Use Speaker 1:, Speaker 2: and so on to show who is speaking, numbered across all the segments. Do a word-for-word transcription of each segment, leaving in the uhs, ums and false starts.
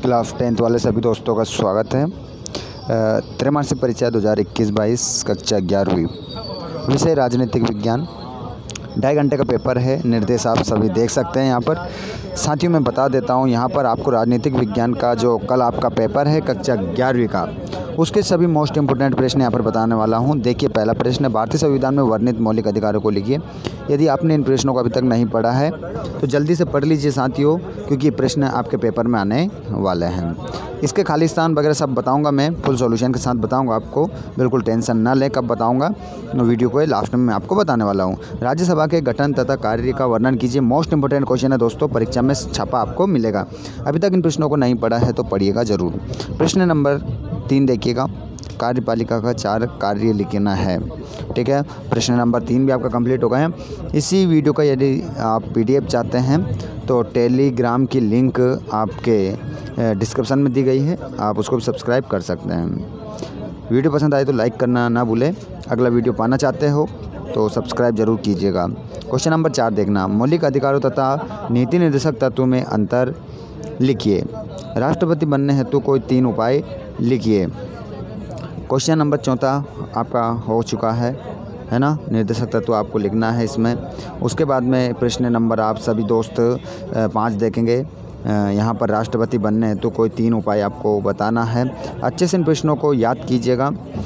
Speaker 1: Class tenth वाले सभी दोस्तों का स्वागत है। त्रैमासिक परीक्षा दो हज़ार इक्कीस बाईस कक्षा ग्यारहवीं, विषय राजनीतिक विज्ञान। ढाई घंटे का पेपर है। निर्देश आप सभी देख सकते हैं यहाँ पर। साथियों मैं बता देता हूँ, यहाँ पर आपको राजनीतिक विज्ञान का जो कल आपका पेपर है कक्षा ग्यारहवीं का, उसके सभी मोस्ट इंपोर्टेंट प्रश्न यहाँ पर बताने वाला हूँ। देखिए, पहला प्रश्न है, भारतीय संविधान में वर्णित मौलिक अधिकारों को लिखिए। यदि आपने इन प्रश्नों को अभी तक नहीं पढ़ा है तो जल्दी से पढ़ लीजिए साथियों, क्योंकि ये प्रश्न आपके पेपर में आने वाले हैं। इसके खाली स्थान वगैरह सब बताऊंगा मैं, फुल सॉल्यूशन के साथ बताऊंगा आपको, बिल्कुल टेंशन ना लें। कब बताऊंगा, वीडियो को लास्ट में मैं आपको बताने वाला हूं। राज्यसभा के गठन तथा कार्य का वर्णन कीजिए। मोस्ट इंपोर्टेंट क्वेश्चन है दोस्तों, परीक्षा में छापा आपको मिलेगा। अभी तक इन प्रश्नों को नहीं पढ़ा है तो पढ़िएगा ज़रूर। प्रश्न नंबर तीन देखिएगा, कार्यपालिका का चार कार्य लिखना है। ठीक है, प्रश्न नंबर तीन भी आपका कंप्लीट हो गया है। इसी वीडियो का यदि आप पीडीएफ चाहते हैं तो टेलीग्राम की लिंक आपके डिस्क्रिप्शन में दी गई है, आप उसको भी सब्सक्राइब कर सकते हैं। वीडियो पसंद आए तो लाइक करना ना भूलें। अगला वीडियो पाना चाहते हो तो सब्सक्राइब जरूर कीजिएगा। क्वेश्चन नंबर चार देखना, मौलिक अधिकारों तथा नीति निर्देशक तत्वों में अंतर लिखिए। राष्ट्रपति बनने हेतु कोई तीन उपाय लिखिए। क्वेश्चन नंबर चौथा आपका हो चुका है है ना, निर्देशक तत्व आपको लिखना है इसमें। उसके बाद में प्रश्न नंबर आप सभी दोस्त पाँच देखेंगे। यहाँ पर राष्ट्रपति बनने हेतु कोई तीन उपाय आपको बताना है। अच्छे से इन प्रश्नों को याद कीजिएगा।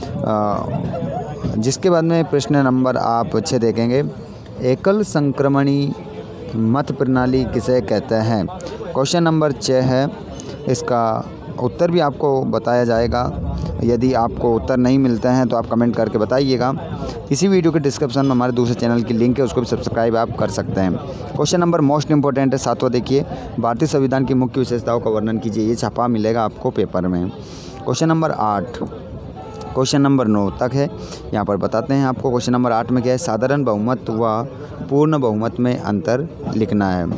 Speaker 1: जिसके बाद में प्रश्न नंबर आप छः देखेंगे, एकल संक्रमणी मत प्रणाली किसे कहते हैं। क्वेश्चन नंबर छः है, इसका उत्तर भी आपको बताया जाएगा। यदि आपको उत्तर नहीं मिलते हैं तो आप कमेंट करके बताइएगा। इसी वीडियो के डिस्क्रिप्शन में हमारे दूसरे चैनल की लिंक है, उसको भी सब्सक्राइब आप कर सकते हैं। क्वेश्चन नंबर मोस्ट इंपोर्टेंट है, सातवां देखिए, भारतीय संविधान की मुख्य विशेषताओं का वर्णन कीजिए। ये छापा मिलेगा आपको पेपर में। क्वेश्चन नंबर आठ, क्वेश्चन नंबर नौ तक है, यहाँ पर बताते हैं आपको। क्वेश्चन नंबर आठ में क्या है, साधारण बहुमत व पूर्ण बहुमत में अंतर लिखना है।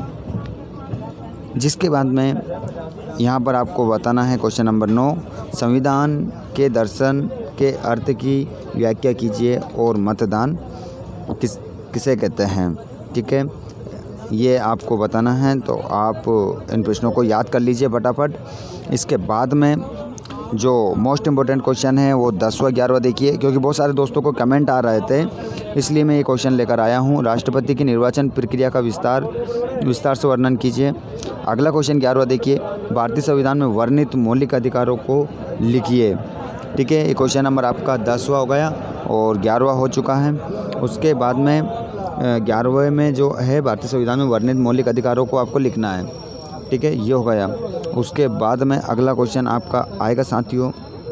Speaker 1: जिसके बाद में यहाँ पर आपको बताना है क्वेश्चन नंबर नौ, संविधान के दर्शन के अर्थ की व्याख्या कीजिए और मतदान किस किसे कहते हैं। ठीक है, ये आपको बताना है, तो आप इन प्रश्नों को याद कर लीजिए फटाफट। इसके बाद में जो मोस्ट इम्पोर्टेंट क्वेश्चन है वो दसवां ग्यारहवां देखिए, क्योंकि बहुत सारे दोस्तों को कमेंट आ रहे थे, इसलिए मैं ये क्वेश्चन लेकर आया हूँ। राष्ट्रपति की निर्वाचन प्रक्रिया का विस्तार विस्तार से वर्णन कीजिए। अगला क्वेश्चन ग्यारहवां देखिए, भारतीय संविधान में वर्णित मौलिक अधिकारों को लिखिए। ठीक है, ये क्वेश्चन नंबर आपका दसवां हो गया और ग्यारहवां हो चुका है। उसके बाद में ग्यारहवें में जो है, भारतीय संविधान में वर्णित मौलिक अधिकारों को आपको लिखना है। ठीक है, ये हो गया। उसके बाद में अगला क्वेश्चन आपका आएगा साथियों।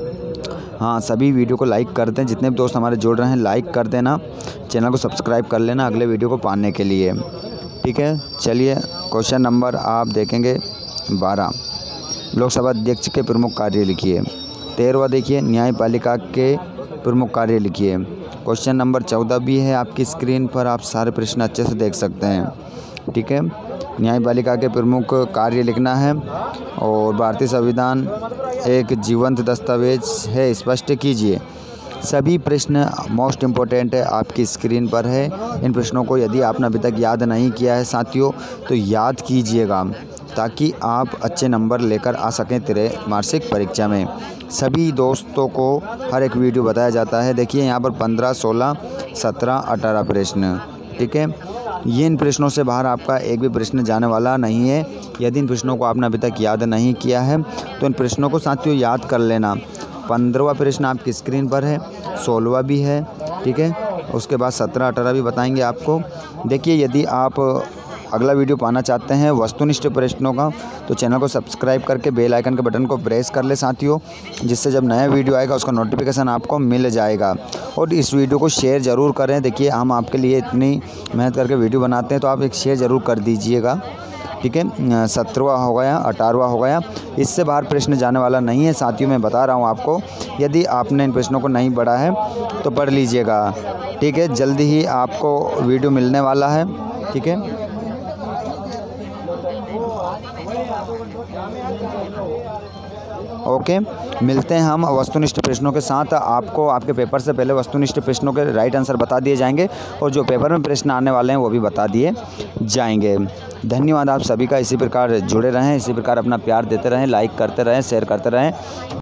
Speaker 1: हाँ, सभी वीडियो को लाइक कर दें, जितने भी दोस्त हमारे जुड़ रहे हैं लाइक कर देना, चैनल को सब्सक्राइब कर लेना अगले वीडियो को पाने के लिए। ठीक है, चलिए क्वेश्चन नंबर आप देखेंगे बारह, लोकसभा अध्यक्ष के प्रमुख कार्य लिखिए। तेरहवां देखिए, न्यायपालिका के प्रमुख कार्य लिखिए। क्वेश्चन नंबर चौदह भी है आपकी स्क्रीन पर, आप सारे प्रश्न अच्छे से देख सकते हैं। ठीक है, न्यायपालिका के प्रमुख कार्य लिखना है और भारतीय संविधान एक जीवंत दस्तावेज है, स्पष्ट कीजिए। सभी प्रश्न मोस्ट इम्पोर्टेंट है, आपकी स्क्रीन पर है। इन प्रश्नों को यदि आपने अभी तक याद नहीं किया है साथियों तो याद कीजिएगा, ताकि आप अच्छे नंबर लेकर आ सकें त्रैमासिक परीक्षा में। सभी दोस्तों को हर एक वीडियो बताया जाता है। देखिए यहाँ पर पंद्रह, सोलह, सत्रह, अठारह प्रश्न। ठीक है, ये इन प्रश्नों से बाहर आपका एक भी प्रश्न जाने वाला नहीं है। यदि इन प्रश्नों को आपने अभी तक याद नहीं किया है तो इन प्रश्नों को साथियों याद कर लेना। पंद्रहवां प्रश्न आपकी स्क्रीन पर है, सोलहवां भी है। ठीक है, उसके बाद सत्रह, अठारह भी बताएंगे आपको। देखिए, यदि आप अगला वीडियो पाना चाहते हैं वस्तुनिष्ठ प्रश्नों का तो चैनल को सब्सक्राइब करके बेल आइकन के बटन को प्रेस कर ले साथियों, जिससे जब नया वीडियो आएगा उसका नोटिफिकेशन आपको मिल जाएगा। और इस वीडियो को शेयर ज़रूर करें। देखिए, हम आपके लिए इतनी मेहनत करके वीडियो बनाते हैं, तो आप एक शेयर ज़रूर कर दीजिएगा। ठीक है, सत्रहवां हो गया, अठारहवां हो गया, इससे बाहर प्रश्न जाने वाला नहीं है साथियों। मैं बता रहा हूँ आपको, यदि आपने इन प्रश्नों को नहीं पढ़ा है तो पढ़ लीजिएगा। ठीक है, जल्दी ही आपको वीडियो मिलने वाला है। ठीक है। ओके, मिलते हैं हम वस्तुनिष्ठ प्रश्नों के साथ। आपको आपके पेपर से पहले वस्तुनिष्ठ प्रश्नों के राइट आंसर बता दिए जाएंगे और जो पेपर में प्रश्न आने वाले हैं वो भी बता दिए जाएंगे। धन्यवाद आप सभी का। इसी प्रकार जुड़े रहें, इसी प्रकार अपना प्यार देते रहें, लाइक करते रहें, शेयर करते रहें।